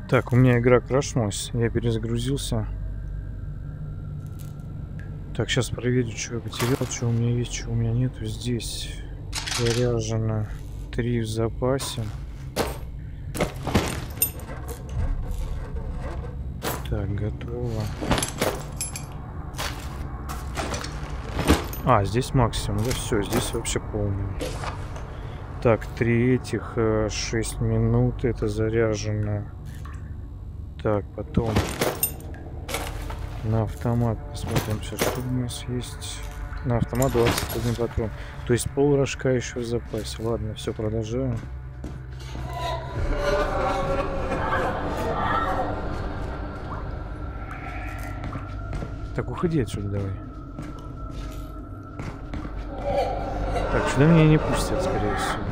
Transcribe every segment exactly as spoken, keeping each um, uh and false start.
Так, у меня игра крашнулась, я перезагрузился. Так, сейчас проверю, что я потерял, что у меня есть, что у меня нету. Здесь заряжено три в запасе. Так, готово. А, здесь максимум, да, все, здесь вообще полный. Так, три этих, шесть минут, это заряжено. Так, потом на автомат посмотрим, что у нас есть. На автомат двадцать один патрон. То есть пол рожка еще в запасе. Ладно, все, продолжаем. Так, уходи отсюда давай. Так, сюда меня не пустят, скорее всего.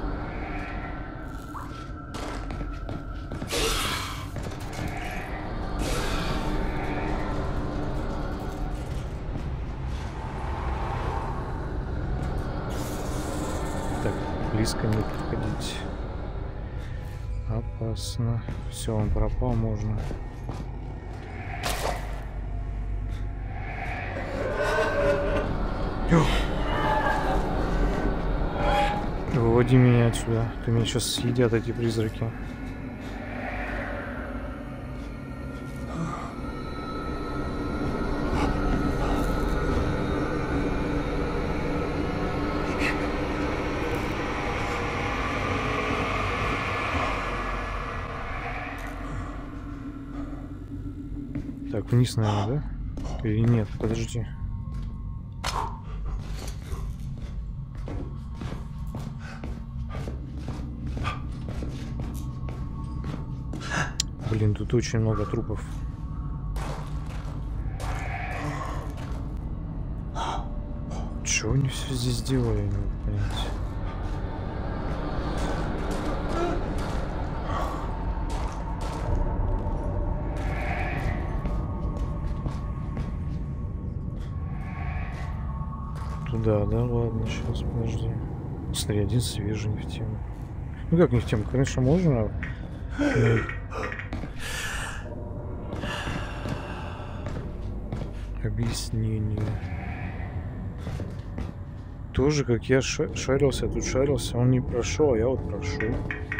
Так, близко не подходить. Опасно. Все, он пропал, можно. Выводи меня отсюда. Ты меня сейчас съедят, эти призраки. Так, вниз, наверное, да? Или нет? Подожди. Блин, тут очень много трупов. Чего они все здесь делали, я не могу понять. Туда, да, ладно, сейчас, подожди. Смотри, один свежий, не в тему. Ну как не в тему? Конечно, можно. Но... Объяснение. Тоже, как я ша шарился, тут шарился, он не прошел, а я вот прошел.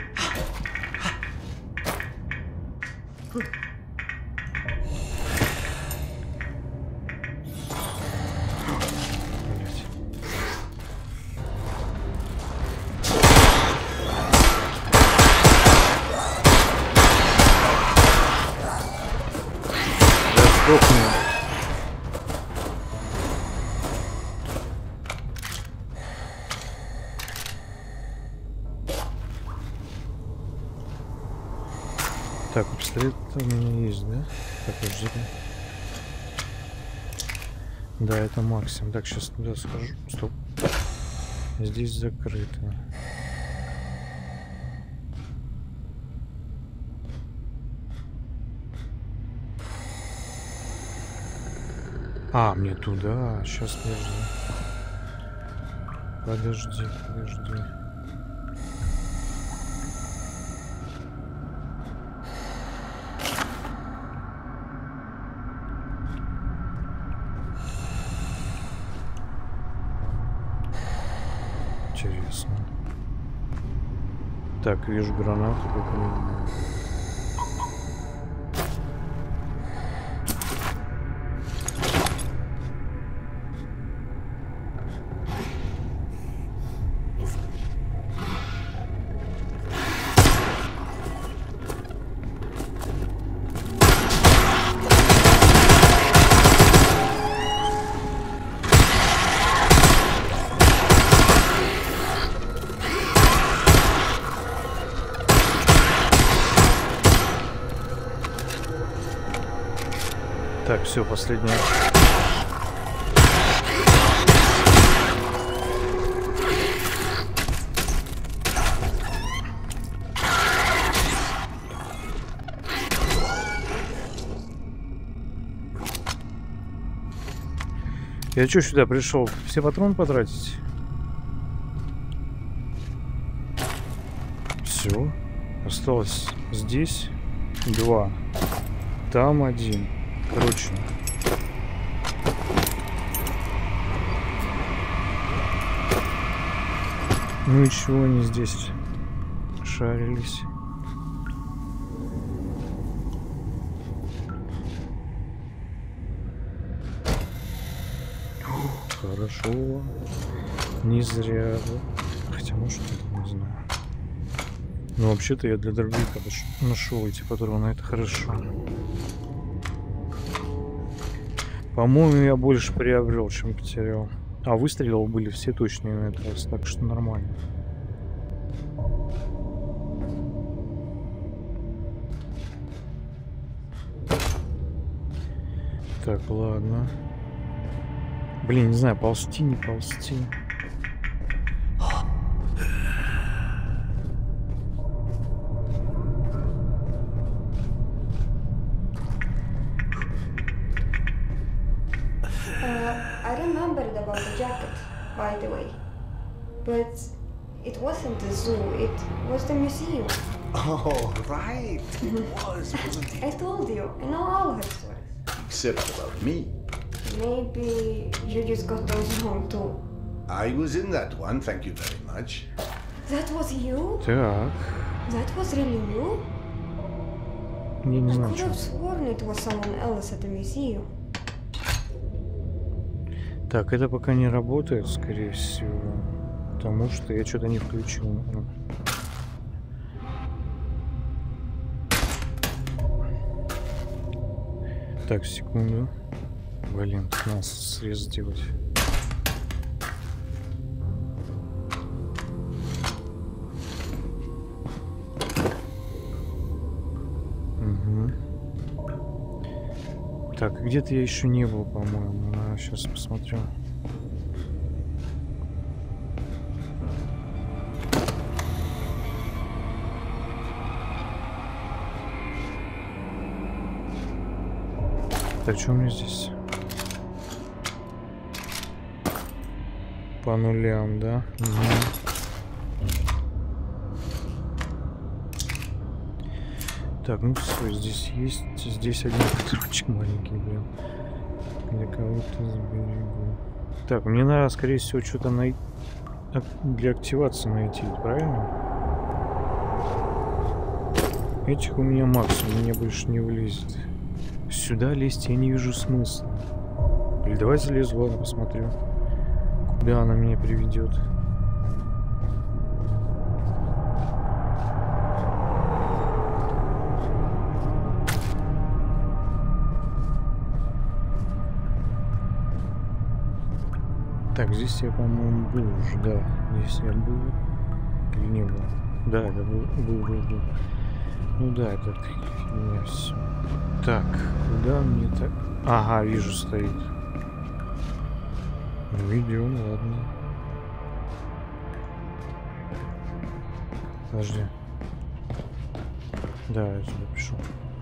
Так, пистолет у меня есть, да? Так, подожди. Да, это максимум. Так, сейчас туда схожу. Стоп. Здесь закрыто. А, мне туда. Сейчас, подожди. Подожди, подожди. Интересно. Так, вижу гранату какую-нибудь. Так, все, последнее. Я что сюда пришел? Все патроны потратить? Все. Осталось здесь. Два. Там один. Короче. Ну и чего они здесь шарились? Хорошо. Не зря. Хотя, может, не знаю. Но вообще-то я для других нашел эти патроны. Это хорошо. По-моему, я больше приобрел, чем потерял. А выстрелов были все точные на этот раз, так что нормально. Так, ладно. Блин, не знаю, ползти, не ползти. By the way, but it wasn't the zoo, it was the museum. Oh, right, it was, wasn't it? I told you, I know all her stories. Except about me. Maybe you just got those wrong too. I was in that one, thank you very much. That was you? Так. That was really you? Я не I знаю, could что. have sworn it was someone else at the museum. Так, это пока не работает, скорее всего. Потому что я что-то не включил. Так, секунду. Блин, надо срез сделать. Угу. Так, где-то я еще не был, по-моему. А, сейчас посмотрю. Так, что у меня здесь? По нулям, да? Угу. Так, ну все, здесь есть. Здесь один патрончик маленький, блин. Для кого-то сберегу. Так, мне надо, скорее всего, что-то най... для активации найти, правильно? Этих у меня максимум, мне больше не влезет. Сюда лезть я не вижу смысла. Или давай залезу, ладно, посмотрю, куда она меня приведет. Так, здесь я, по-моему, был уже, да. Здесь я был. Или не был? Да, это был, был, был, был. Ну да, это фигня все. Так, куда мне так? Ага, вижу, стоит. Ну, идем, ладно. Подожди. Да, я сюда пришел.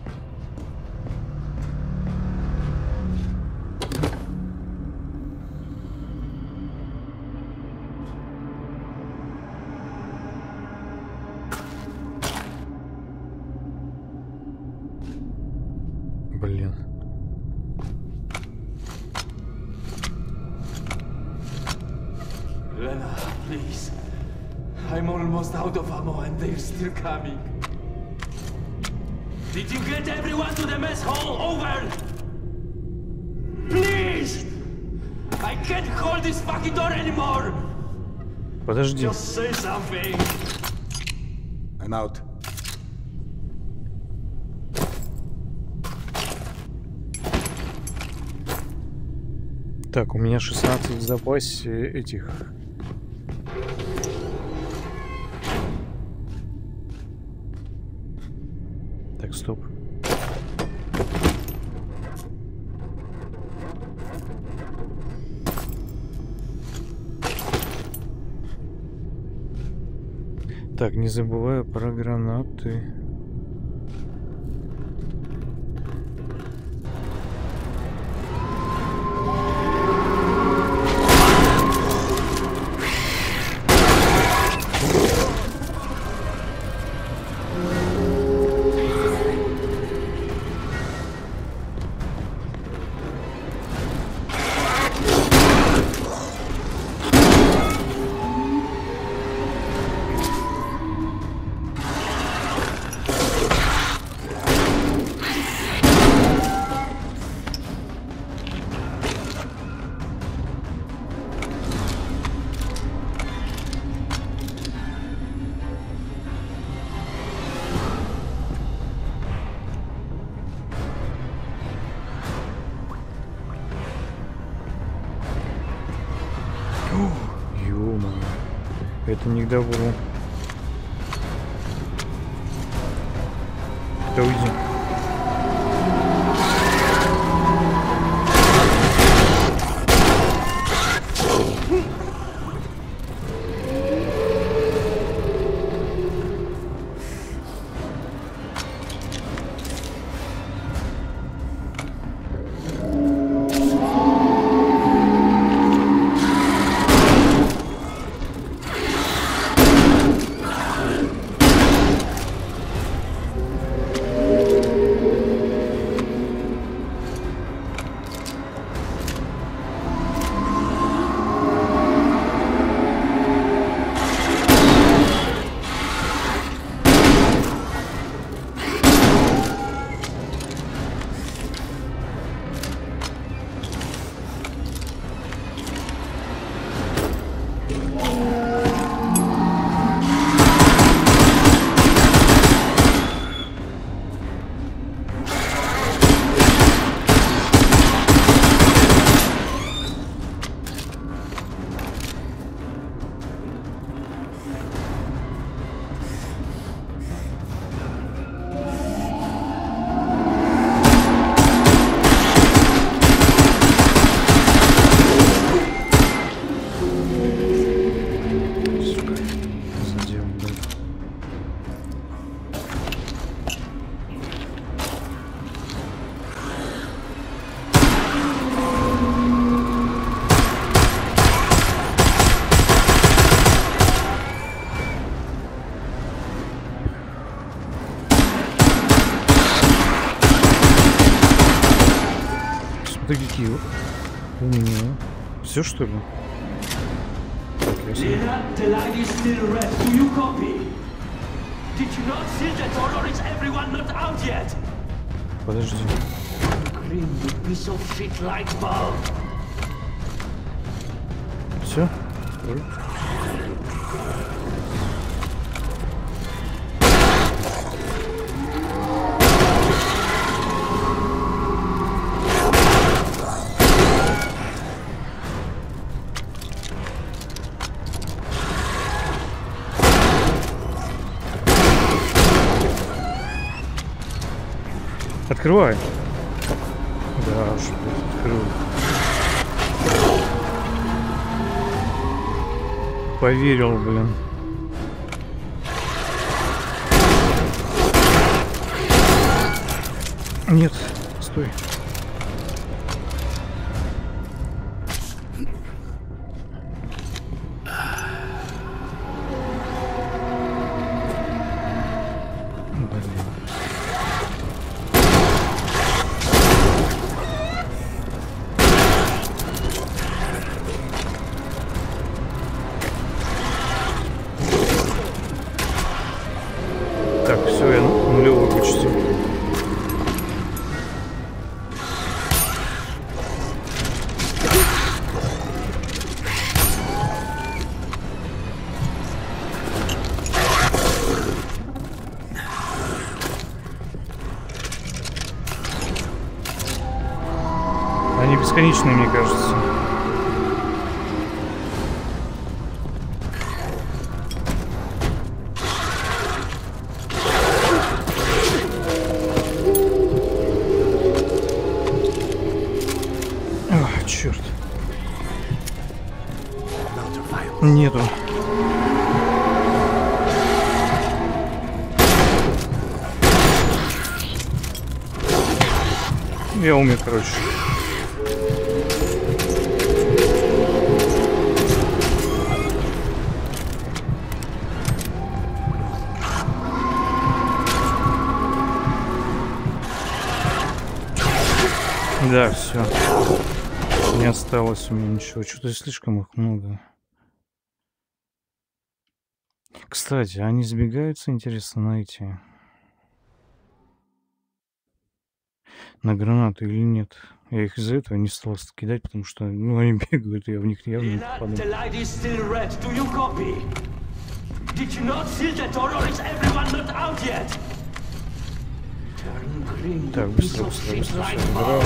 Блин. Lena, please. I'm almost out of ammo and they're still coming. Did you get everyone to the mess hall? Over! Please! I can't hold this fucking door anymore! Подожди. Just say something! I'm out. Так, у меня шестнадцать в запасе этих. Так, стоп. Так, не забываю про гранаты. Это не к добру. Да уйди. Какие у меня? Все что ли? Так, я Lena, the light is still red. Do you copy? Did you not see the door, or is everyone not out yet? Подожди. Green, you piece of shit light bulb. Все? Открывай. Да уж, открыл. Поверил, блин. Нет, стой. Так, все, я нулевой почти. Они бесконечные, мне кажется. Черт. Нету. Я умер, короче. Да, все. Не осталось у меня ничего. Что-то слишком их много. Кстати, они сбегаются, интересно, на эти... на гранату или нет? Я их из-за этого не стал кидать, потому что, ну, они бегают, и я в них явно не попаду. Так, быстро, быстро, быстро все забираю.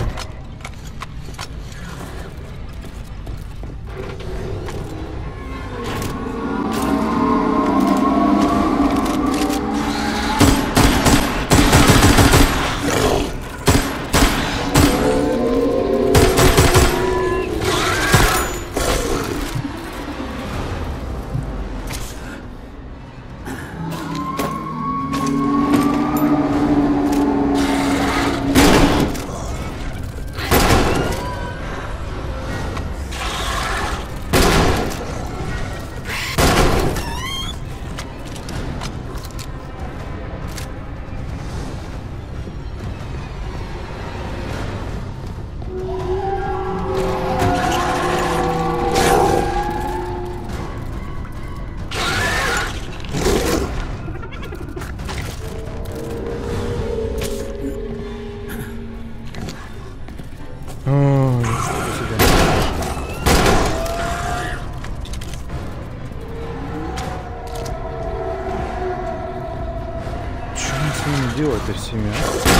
с ними делать-то с семья?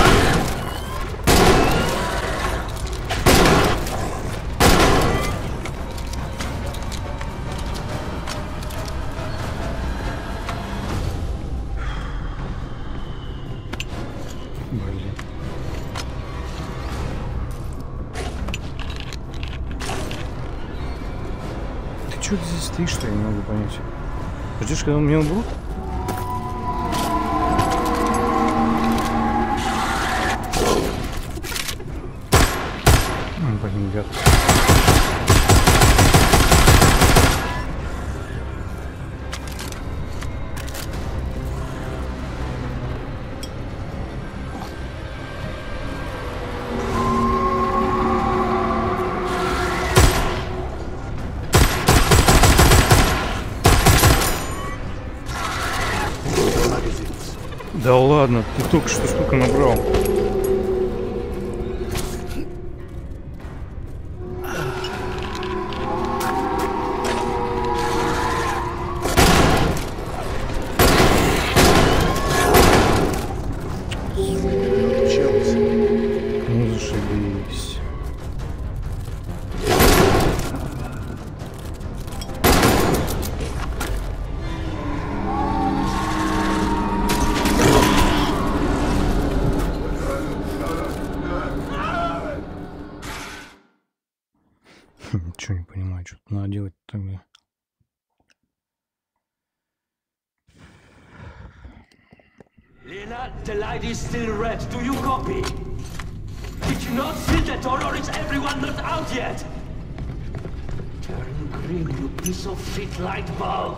Блин. Ты чё здесь стоишь, что я не могу понять? Ждешь, когда меня уберут? Блин, ребят. Да ладно, ты только что столько набрал. Ну зашибись. Ничего не понимаю, что надо делать тогда. Lena, the light is still red. Do you copy? Did you not see the door, or is everyone not out yet? Turn green, you piece of shit light bulb.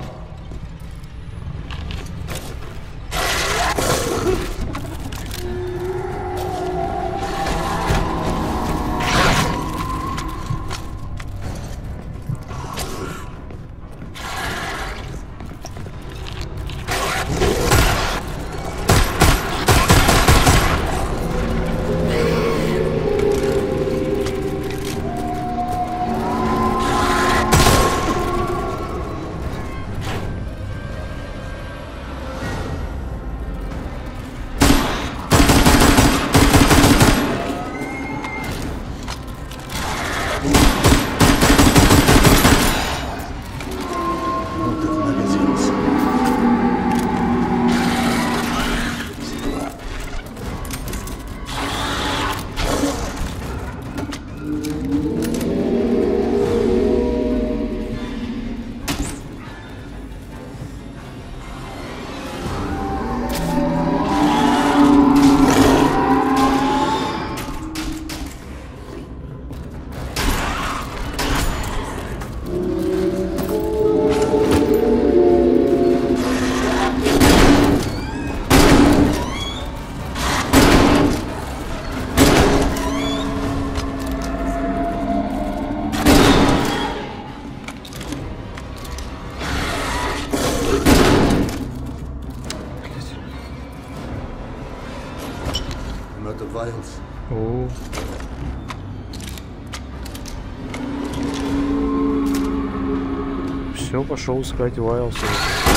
О. Все, пошел искать Вайлса.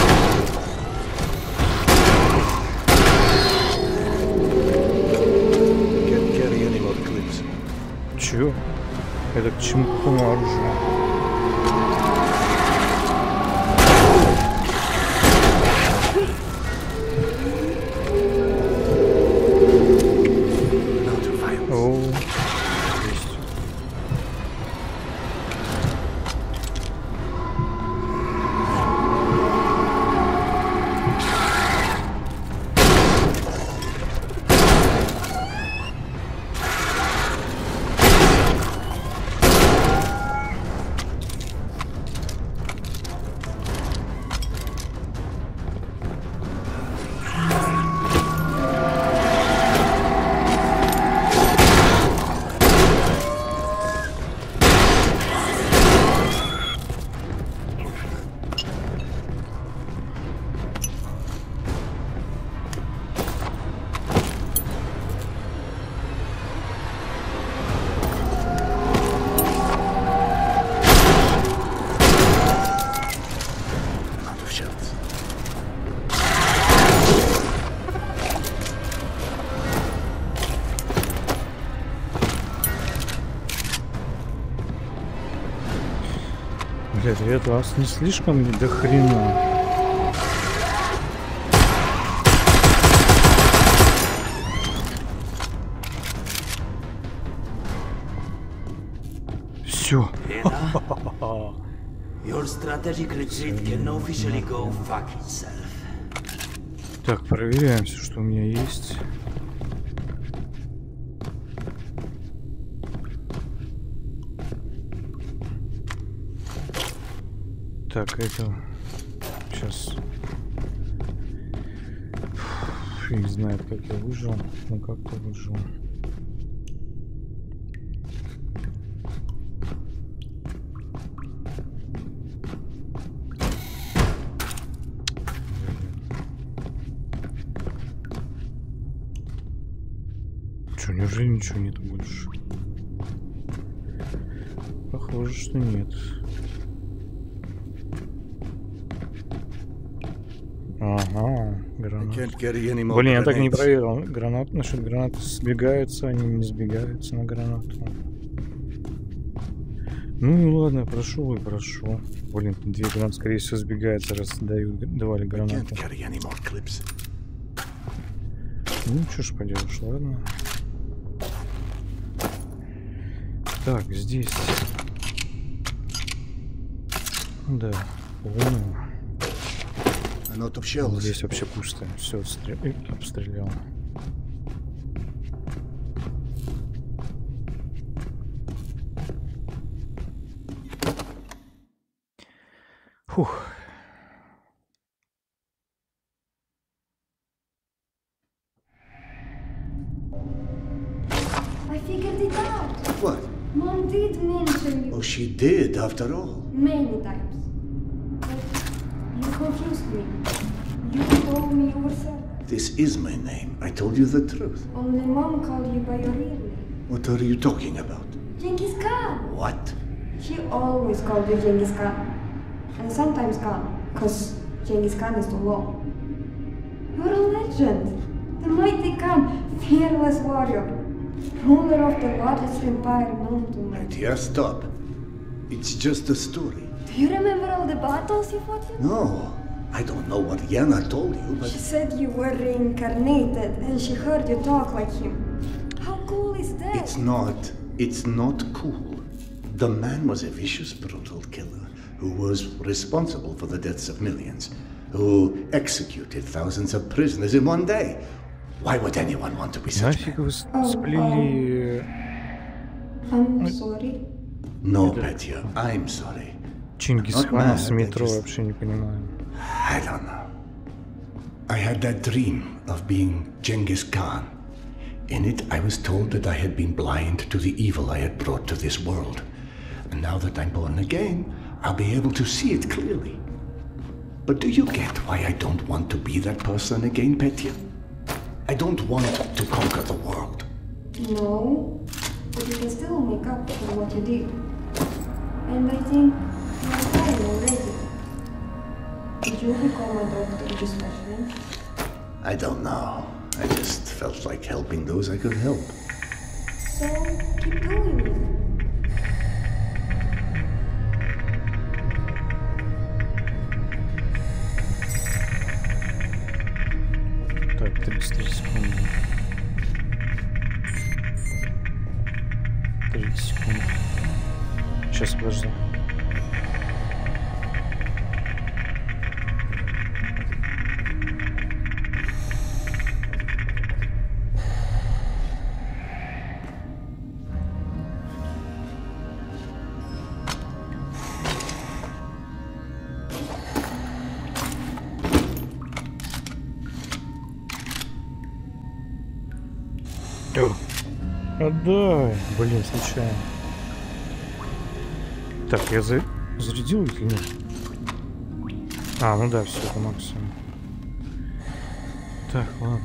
Чё? Это к чему, к какому оружию? Блядь, это вас не слишком ли до хрена? Все. Your strategic retreat can officially go fuck itself. Так, проверяем все, что у меня есть. Так, это... Сейчас... Фиг знает, как я выжил. Ну, как-то выжил. Что, неужели ничего нет больше? Похоже, что нет. Ага, гранат. Блин, я так не проверил. Гранат, насчет гранаты сбегаются, они не сбегаются на гранату. Ну ладно, прошу и прошу. Блин, две гранаты, скорее всего, сбегаются, раз дают, давали гранаты. Ну, что ж поделаешь, ладно. Так, здесь. Да, понял. Здесь вообще пусто. Все обстрелял. Фух. I figured it out. What? Mom did mention you Oh, she did, after all. many times. But you confused me. You told me you were Serdar. This is my name. I told you the truth. Only Mom called you by your real name. What are you talking about? Genghis Khan. What? She always called you Genghis Khan. And sometimes Khan, because Genghis Khan is too long. You're a legend. The mighty Khan, fearless warrior. Ruler of the largest empire known to man. Dear, stop. It's just a story. Do you remember all the battles you fought in? No, I don't know what Yana told you, but... She said you were reincarnated and she heard you talk like him. How cool is that? It's not. It's not cool. The man was a vicious, brutal killer who was responsible for the deaths of millions, who executed thousands of prisoners in one day. Why would anyone want to be such a Нафиг вы сплели... I'm sorry. No, Petya, I'm sorry. Чингисхана с метро, вообще не понимаю. I don't know. I had that dream of being Genghis Khan. In it, I was told that I had been blind to the evil I had brought to this world. And now that I'm born again, I'll be able to see it clearly. But do you get why I don't want to be that person again, Petya? I don't want to conquer the world. No, but you can still make up for what you did. And I think you're fine already. Did you become a doctor especially? I don't know. I just felt like helping those I could help. So keep doing it. Так, тридцать секунд. тридцать секунд. Сейчас, подожди. Отдай. Блин, случайно. Так, я за... зарядил или нет? А, ну да, все, это максимум. Так, ладно.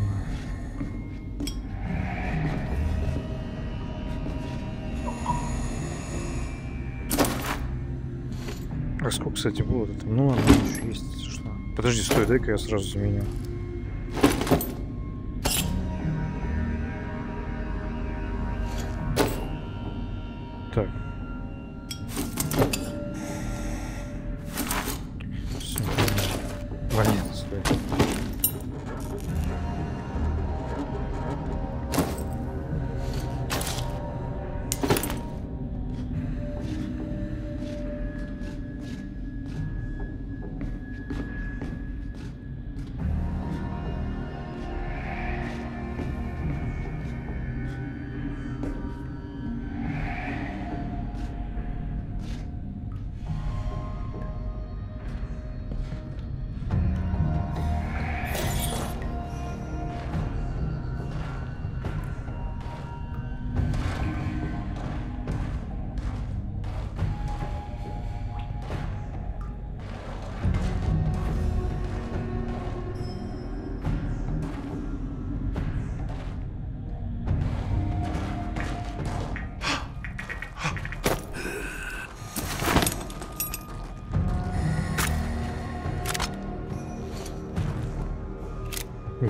А сколько, кстати, было это? Ну ладно, еще есть что. Подожди, стой, дай-ка я сразу заменю. Так.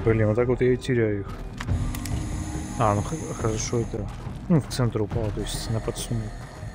Блин, вот так вот я и теряю их. А, ну хорошо, это... Ну, в центр упало, то есть на подсумок.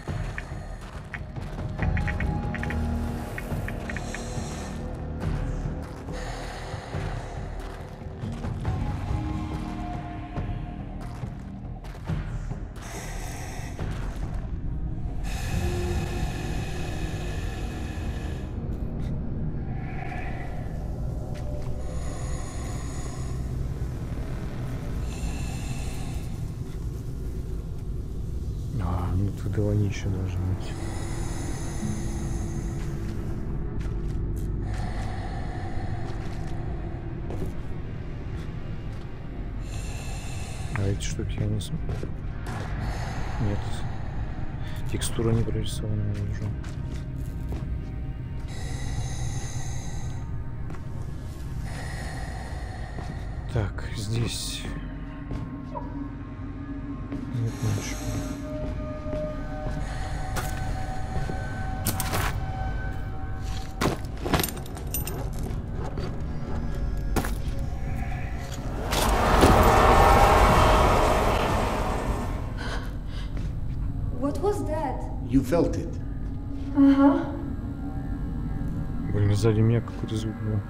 Тут они еще должны быть. А эти штуки я не смотрю. Нет. Текстура не прорисована, я вижу. Так, здесь... Нет ничего. You felt it. Ага. Блин, сзади меня какой-то звук был.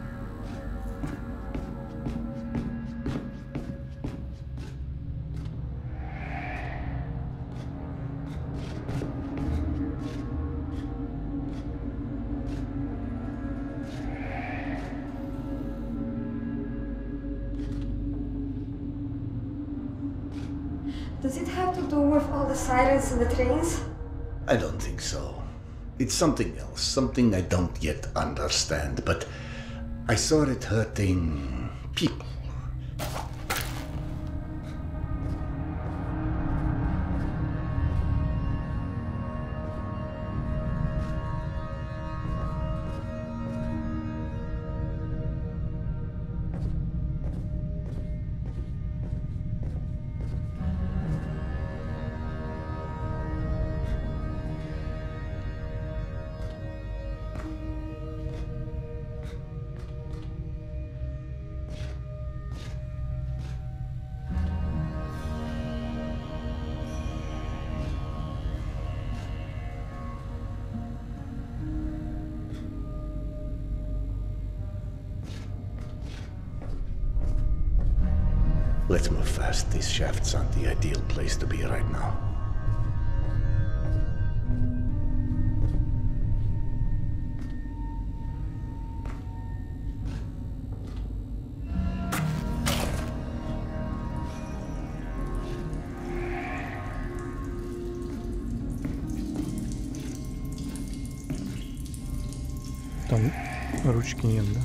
Does it have to do with all the sirens in the trains? I don't think so. It's something else, something I don't yet understand, but I saw it hurting people. Let's move fast. These shafts aren't the ideal place to be right now. Там ручки нет, да?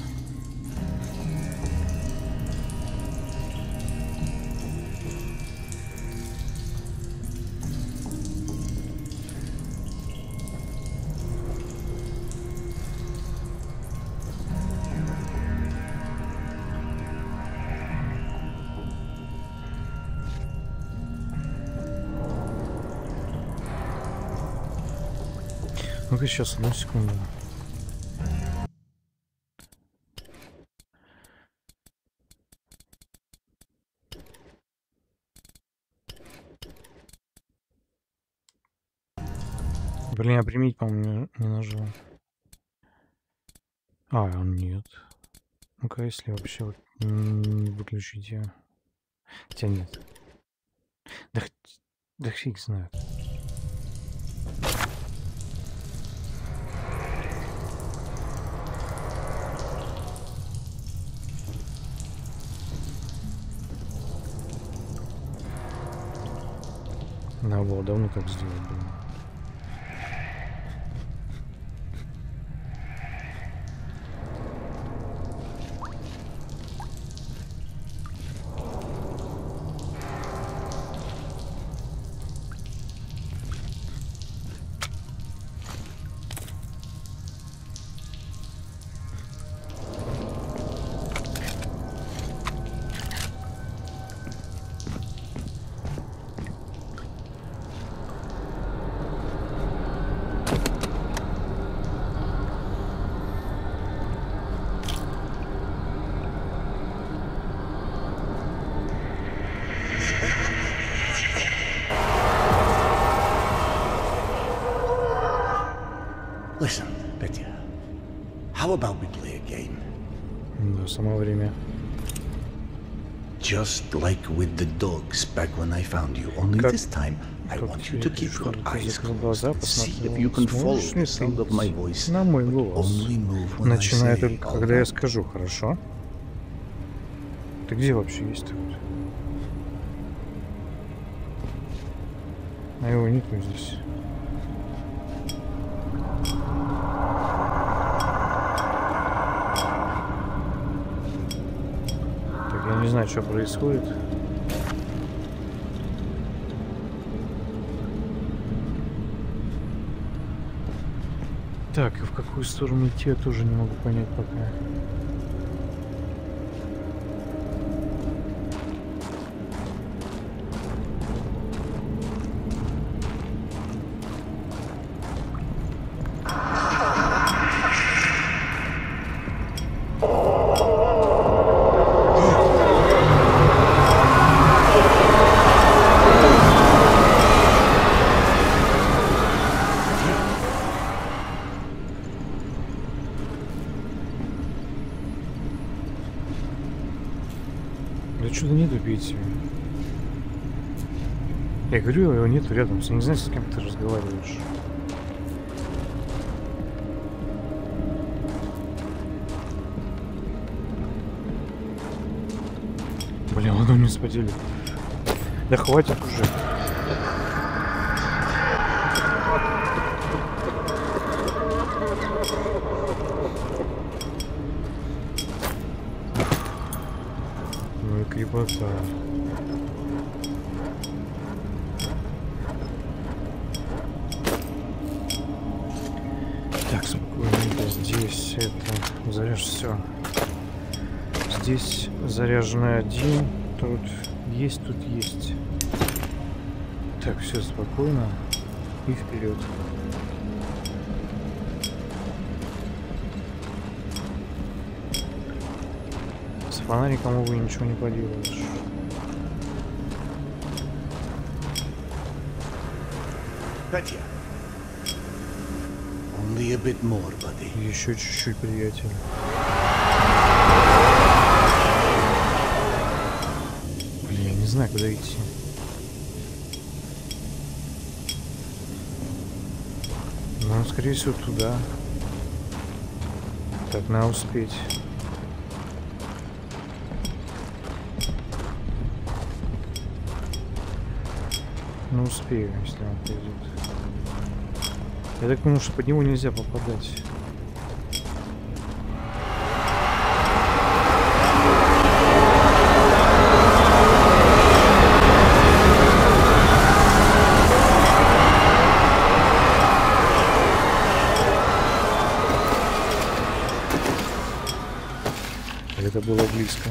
Ну-ка, сейчас, одну секунду. Блин, я применить, по-моему, не, не нажал. А, он нет. Ну-ка, если вообще вот выключить ее. Хотя нет. Да, да фиг знает. Надо было давно так сделать было. Listen, Petya. How about we play a game? Да, самое время. Just like with the dogs back when I found you. Only Как- this time, I как want you тебе to keep что, your ты eyes закрыл closed глаза, and see посмотрел, if you can follow сможешь the ли sound of my voice. ты на мой but голос? only move when I Начинай say, только, all когда я right? скажу, хорошо? Ты где вообще есть тут? А его нету здесь. Так, я не знаю, что происходит. Так, и в какую сторону идти, я тоже не могу понять пока. Да что-то нету Пети. Я говорю, его нету рядом. Я не знаю, с кем ты разговариваешь. Блин, ладно, не спотели. Да хватит уже. Ну и крепота. Так, спокойненько. Здесь это заряж, все. Здесь заряженный один. Тут есть, тут есть. Так, все спокойно. И вперед. С фонариком, увы, ничего не поделаешь. Petya. Only a bit more, buddy. Еще чуть-чуть, приятель. Блин, я не знаю, куда идти. Ну, скорее всего, туда. Так, надо успеть. Ну, успею, если он пойдет. Я так понял, что под него нельзя попадать. Это было близко.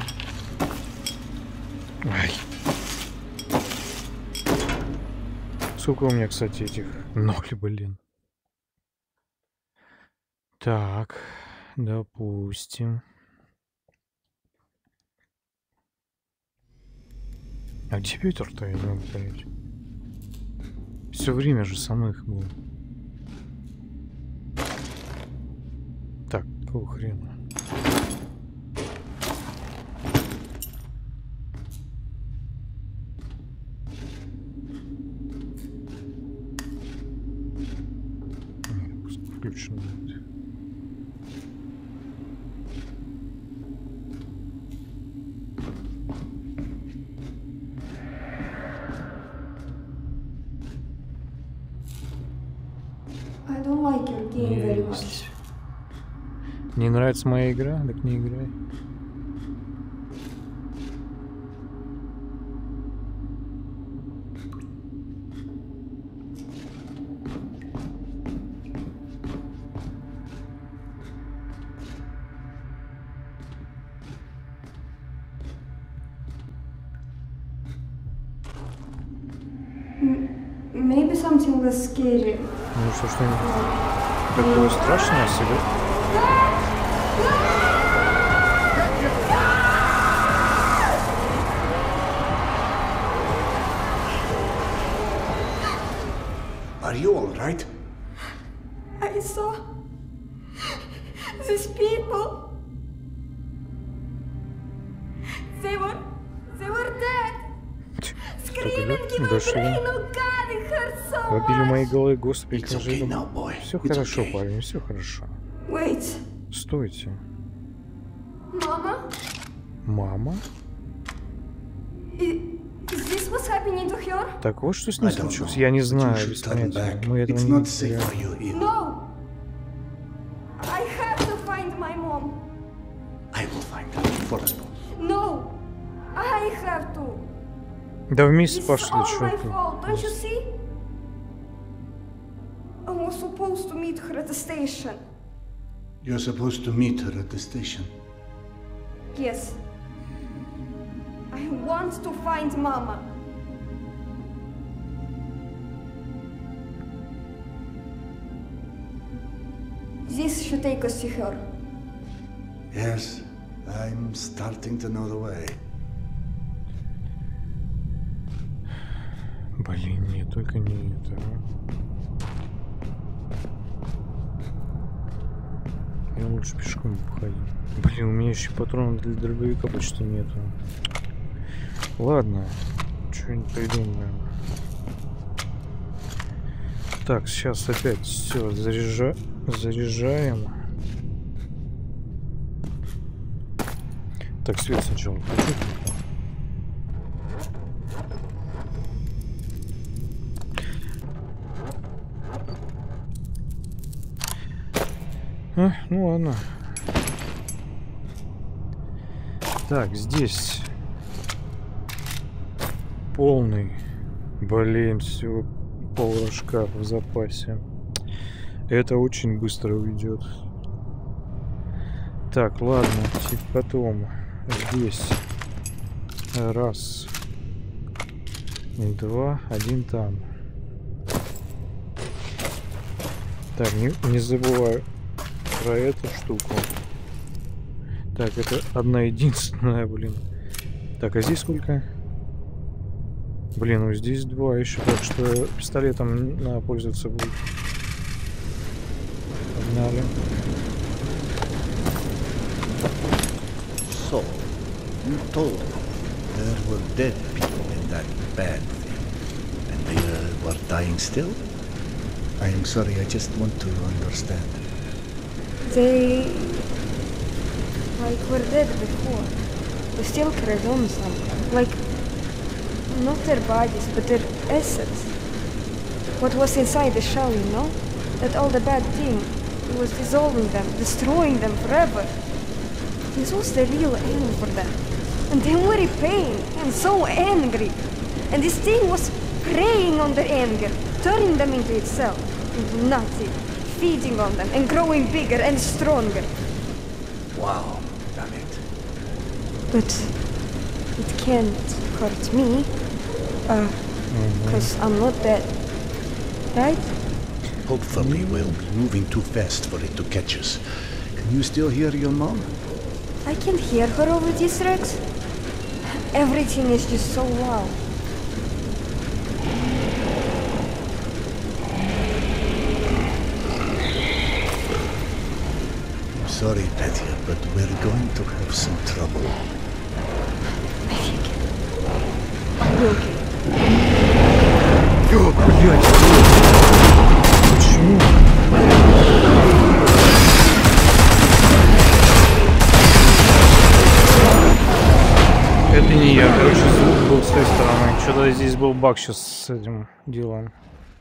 Ай. Сколько у меня, кстати, этих? Ноль, блин. Так, допустим. А где Петр-то, я не могу понять. Все время же со мной их был. Так, какого хрена? Включено будет. I don't like your game very much. Есть. Не нравится моя игра? Так не играй. Maybe something less scary. Ну что, что-нибудь такое страшное себе? Are you all right? I saw They were, they were dead. Screaming, give me Дошли. brain, oh God, it hurts so Вопили в моей much. голове, господи, It's как okay же... now, boy. Все It's хорошо, okay. парень, все хорошо. Wait, Стойте. Mama? Мама? Is, is this what's happening to her? Так вот, что с I ним don't случилось? know, Я не but you знаю, should без turn понятия. back. Мы этого It's не not safe видели. for you here. No. I have to find my mom. I will find her. Forrest. No, I have to. Да вместе It's пошли, all чё my ты. fault, don't you see? I was supposed to meet her at the station. You're supposed to meet her at the station. Yes. I want to find Mama. This should take us to her. Yes, I'm starting to know the way. Блин, нет, только не это. Я лучше пешком походил. Блин, у меня еще патронов для дробовика почти нету. Ладно, что-нибудь придумаем. Так, сейчас опять все заряжа... заряжаем. Так, свет сначала включу. А, ну ладно. Так, здесь полный. Блин, всего пол рожка в запасе. Это очень быстро уйдет. Так, ладно, типа потом здесь раз, два, один там. Так, не, не забываю про эту штуку. Так, это одна единственная, блин. Так, а здесь сколько? Блин, ну здесь два еще, так что пистолетом надо пользоваться будет. Погнали. So, you told me there were dead people in that bad thing, and they uh, were dying still? I am sorry, I just want to understand. They... like were dead before. They still carried on somehow. Like, not their bodies, but their essence. What was inside the shell, you know? That all the bad thing, it was dissolving them, destroying them forever. This was the real aim for them. And they were in pain and so angry. And this thing was preying on their anger, turning them into itself, into nothing, feeding on them and growing bigger and stronger. Wow, damn it. But it can't hurt me, uh, because I'm not dead, right? Hopefully we'll be moving too fast for it to catch us. Can you still hear your mom? I can hear her over these wrecks. Everything is just so loud. I'm sorry, Petya, but we're going to have some trouble. I think I'll be okay. О, блядь! Почему? Это не я, короче, звук был с той стороны. Что-то здесь был баг сейчас с этим делом.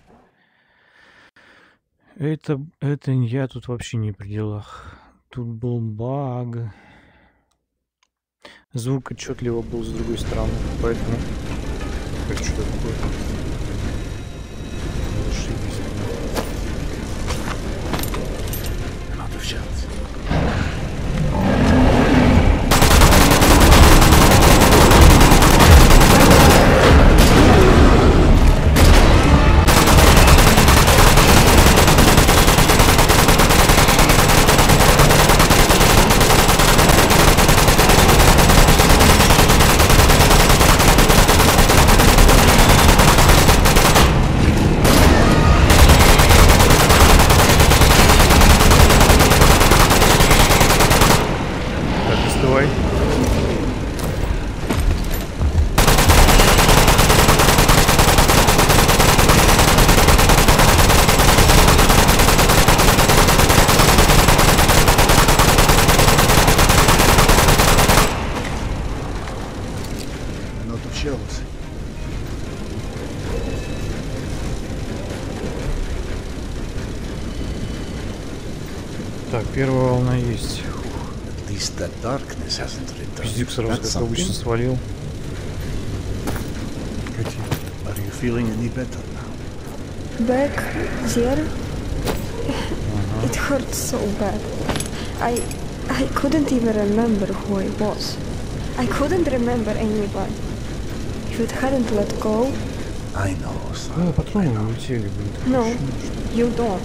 Это, это я тут вообще не при делах. Тут был баг. Звук отчетливо был с другой стороны, поэтому... Это что такое? Зашибись. Not a chance. lot of shells. Так, первая волна есть. At least that darkness hasn't returned. Пиздик сразу, That's как обычно, something. свалил. Katie, are you feeling any better now? Back there, it hurt so bad. I, I couldn't even remember who I was. I couldn't remember anybody. If it hadn't let go, I know, son. Ну, патроны улетели, блин. no, you don't.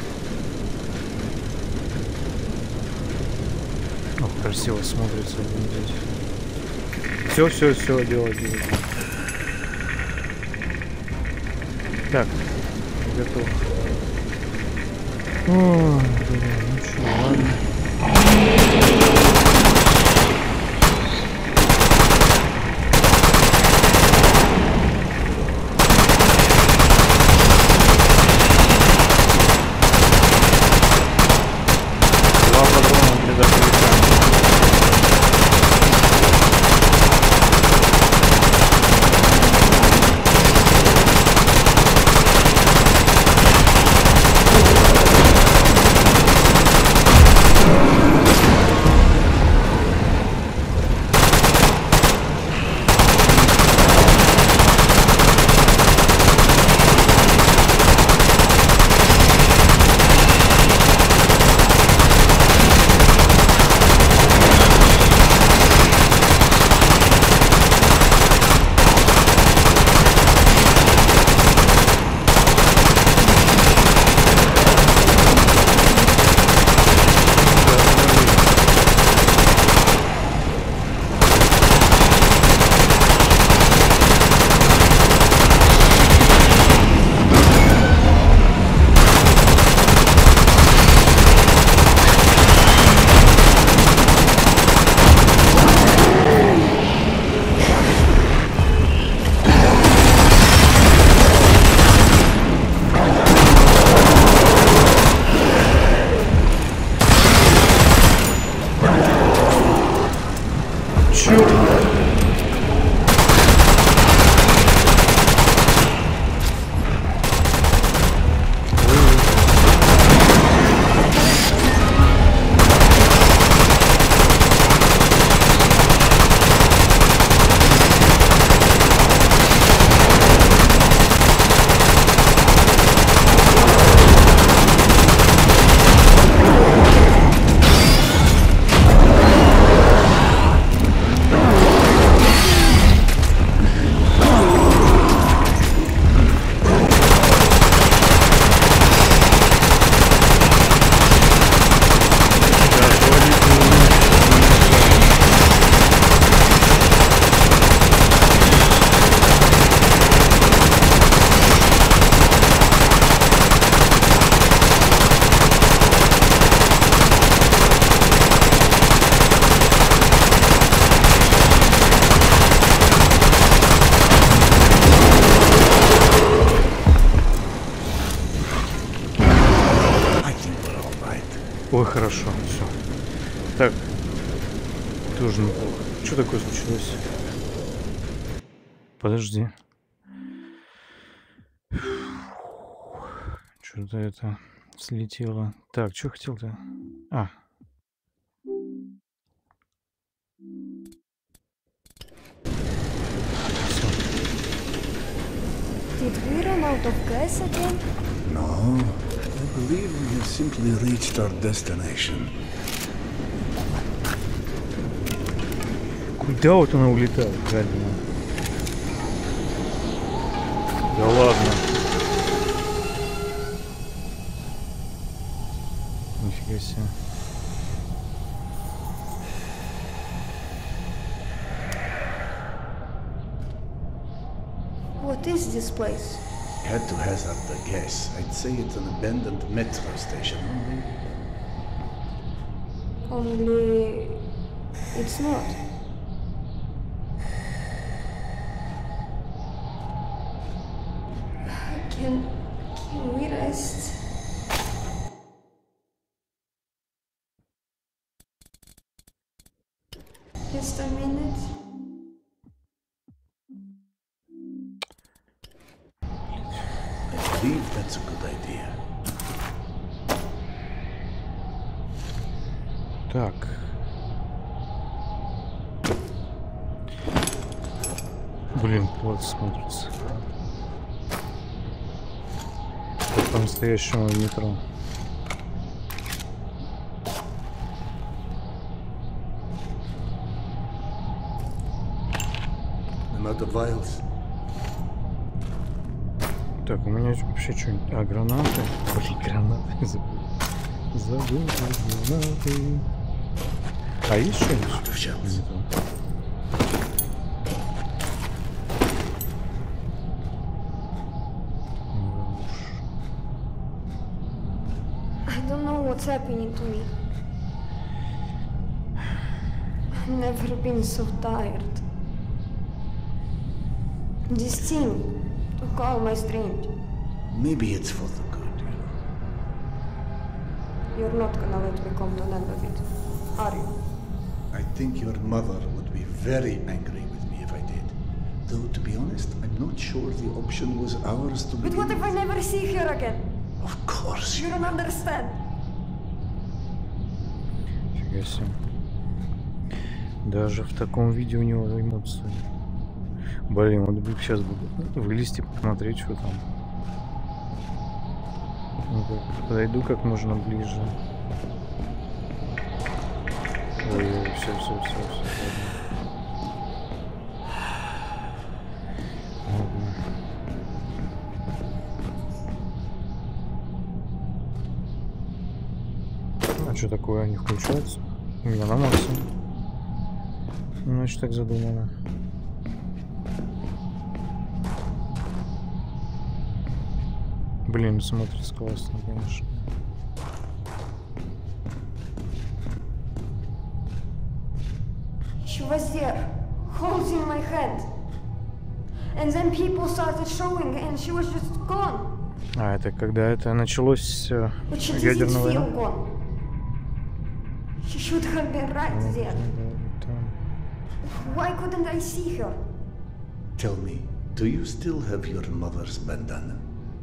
О, красиво смотрится, блин, здесь. Все, все, все, дело, дело. Так, готов. О, блин, ну что, ладно. Два патрона для дробовика. Ой, хорошо, все. Так, тоже неплохо. Что такое случилось? Подожди. Что-то это слетело. Так, что хотел-то? А. Всё. Did we run out of gas again? No, I believe we have simply reached our destination. Куда вот она улетает, гадина? Да ладно. Нифига себе. What is this place? Had to hazard a guess. I'd say it's an abandoned metro station. Only it's not. Can can we rest? Just a minute. believe that's a good idea. Так. Блин, плохо смотрится. Как по-настоящему в метро. I'm out of vials. Так, у меня вообще что-нибудь... А, гранаты? Блин, гранаты. Забыл. Забыл гранаты. А есть что-нибудь? I don't know what's happening to me. I've never been so tired. This thing took all my strength. Maybe it's for the good, you know. You're not gonna let me come to an end of it, are you? I think your mother would be very angry with me if I did. Though, to be honest, I'm not sure the option was ours to But begin what if I with. never see her again? Of course You you don't understand. Фига себе. Даже в таком виде у него эмоции. Блин, вот бы сейчас бы вылезти, посмотреть, что там. Ну-ка, подойду как можно ближе. Ой, ой, все, все, все, все. Ладно. А что такое, они включаются? У меня на максимум. Значит, так задумано. Блин, смотрится классно, конечно. She was there, holding my hand. And then people started showing and she was just gone. А, это когда это началось э, But she didn't ядерная feel война? gone. She should have been right there. Why couldn't I see her? Tell me, do you still have your mother's bandana?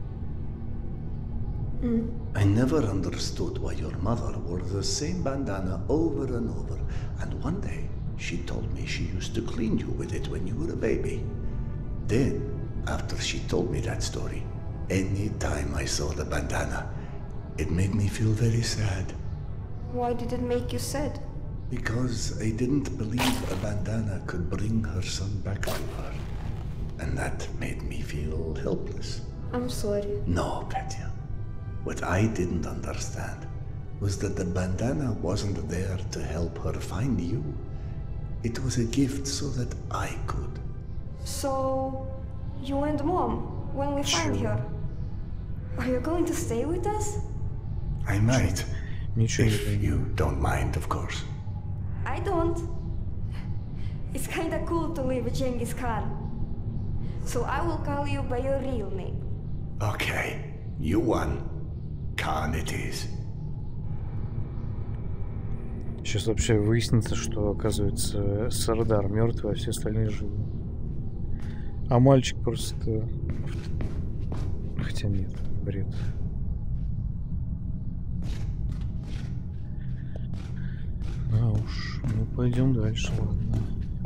Mm. I never understood why your mother wore the same bandana over and over, and one day she told me she used to clean you with it when you were a baby. Then, after she told me that story, any time I saw the bandana, it made me feel very sad. Why did it make you sad? Because I didn't believe a bandana could bring her son back to her. And that made me feel helpless. I'm sorry. No, Petya. What I didn't understand was that the bandana wasn't there to help her find you. It was a gift so that I could. So, you and Mom, when we find Sure. her, are you going to stay with us? I might. Ничего не If понимаю. you don't mind, of course. I don't. It's kinda cool to live with Genghis Khan. So I will call you by your real name. Okay, you won. Khan it is. Сейчас вообще выяснится, что, оказывается, Сардар мертвый, а все остальные живы. А мальчик просто... Хотя нет, бред. А уж, ну пойдем дальше, ладно.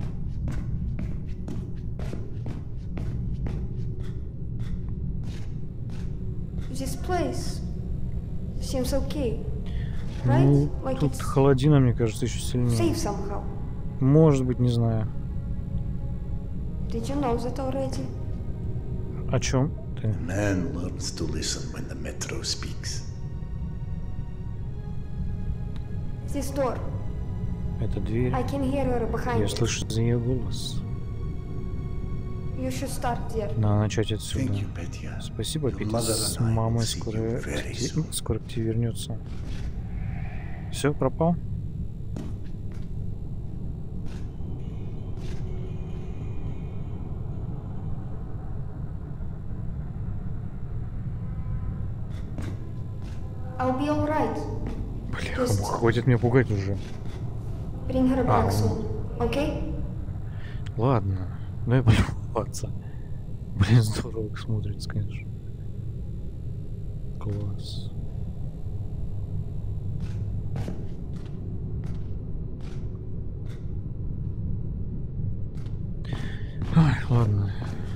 This place seems okay, right? Ну, Like тут it's холодина, мне кажется, еще сильнее. safe somehow. Может быть, не знаю. Did you know that already? О чем ты? Man learns to listen when the metro speaks. This door. Это дверь. I can hear her behind Я me. слышу за ее голос. You should start there. Надо начать отсюда. Thank you, Petya. Спасибо, Your Питер. mother С and I мамой will see скоро, you very акти- soon. скоро к тебе вернется. Все, пропал? I'll be alright. Бля, Just- хватит меня пугать уже. Bring her Ah. back soon, okay? Ладно, дай полюбоваться. Блин, здорово смотрится, конечно. Класс. Ай, ладно.